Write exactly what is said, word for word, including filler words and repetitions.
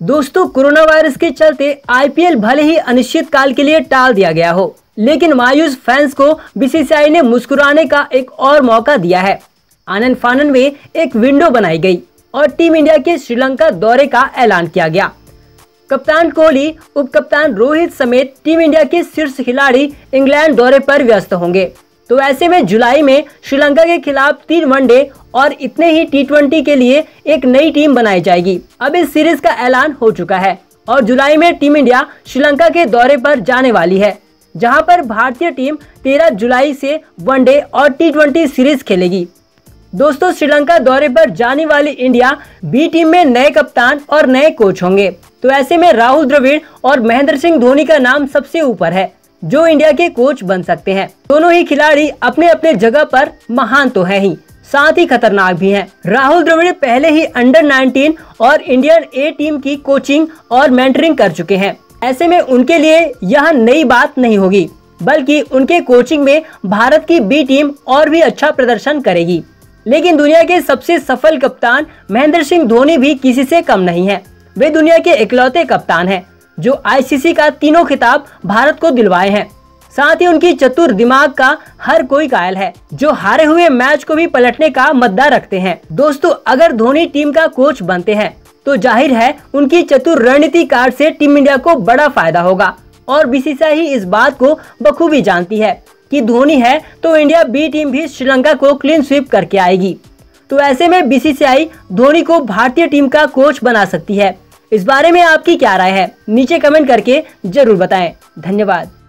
दोस्तों, corona virus के चलते आईपीएल भले ही अनिश्चित काल के लिए टाल दिया गया हो, लेकिन मायूस फैंस को बीसीसीआई ने मुस्कुराने का एक और मौका दिया है। आनन फानन में एक विंडो बनाई गई और टीम इंडिया के श्रीलंका दौरे का ऐलान किया गया। कप्तान कोहली, उप कप्तान रोहित समेत टीम इंडिया के शीर्ष खिलाड़ी इंग्लैंड दौरे पर व्यस्त होंगे। तो ऐसे में जुलाई में श्रीलंका के खिलाफ तीन वनडे और इतने ही टी ट्वेंटी के लिए एक नई टीम बनाई जाएगी। अब इस सीरीज का ऐलान हो चुका है और जुलाई में टीम इंडिया श्रीलंका के दौरे पर जाने वाली है, जहां पर भारतीय टीम तेरह जुलाई से वनडे और टी ट्वेंटी सीरीज खेलेगी। दोस्तों, श्रीलंका दौरे पर जाने वाली इंडिया बी टीम में नए कप्तान और नए कोच होंगे। तो ऐसे में राहुल द्रविड़ और महेंद्र सिंह धोनी का नाम सबसे ऊपर है, जो इंडिया के कोच बन सकते हैं। दोनों ही खिलाड़ी अपने अपने जगह पर महान तो है ही, साथ ही खतरनाक भी हैं। राहुल द्रविड़ पहले ही अंडर नाइनटीन और इंडियन ए टीम की कोचिंग और मेंटरिंग कर चुके हैं। ऐसे में उनके लिए यह नई बात नहीं होगी, बल्कि उनके कोचिंग में भारत की बी टीम और भी अच्छा प्रदर्शन करेगी। लेकिन दुनिया के सबसे सफल कप्तान महेंद्र सिंह धोनी भी किसी से कम नहीं है। वे दुनिया के इकलौते कप्तान हैं जो आईसीसी का तीनों खिताब भारत को दिलवाए हैं। साथ ही उनकी चतुर दिमाग का हर कोई कायल है, जो हारे हुए मैच को भी पलटने का मद्दा रखते हैं। दोस्तों, अगर धोनी टीम का कोच बनते हैं तो जाहिर है उनकी चतुर रणनीति कार्ड से टीम इंडिया को बड़ा फायदा होगा और बीसीसीआई इस बात को बखूबी जानती है कि धोनी है तो इंडिया बी टीम भी श्रीलंका को क्लीन स्वीप करके आएगी। तो ऐसे में बीसीसीआई धोनी को भारतीय टीम का कोच बना सकती है। इस बारे में आपकी क्या राय है? नीचे कमेंट करके जरूर बताएं। धन्यवाद।